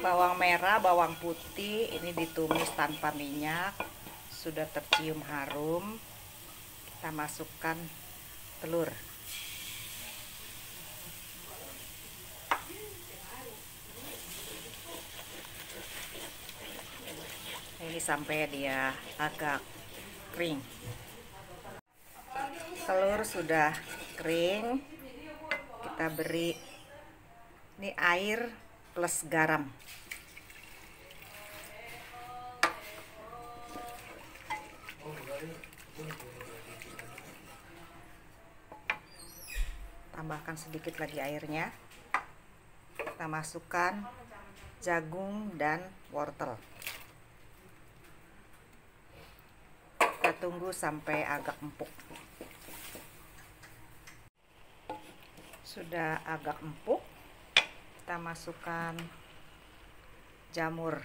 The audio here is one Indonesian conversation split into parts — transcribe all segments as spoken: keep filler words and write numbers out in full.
bawang merah, bawang putih ini ditumis tanpa minyak, sudah tercium harum. Kita masukkan telur. Ini sampai dia agak kering. Telur sudah kering, kita beri ini air plus garam. Tambahkan sedikit lagi airnya. Kita masukkan jagung dan wortel. Kita tunggu sampai agak empuk. Sudah agak empuk, kita masukkan jamur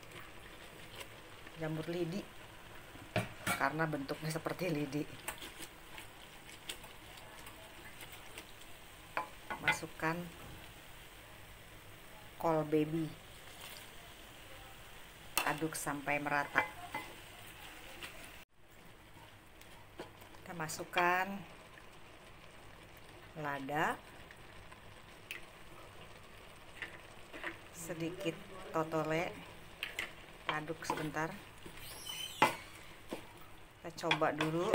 jamur lidi karena bentuknya seperti lidi. Masukkan kol baby, aduk sampai merata. Kita masukkan lada, sedikit totole, aduk sebentar. Kita coba dulu.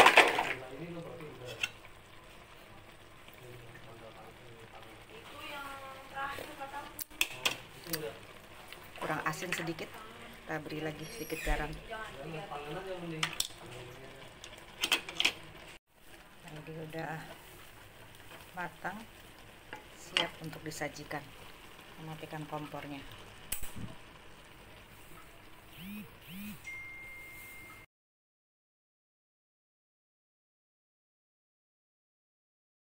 Kurang asin sedikit, kita beri lagi sedikit garam. Nah, ini udah matang, siap untuk disajikan. Matikan kompornya.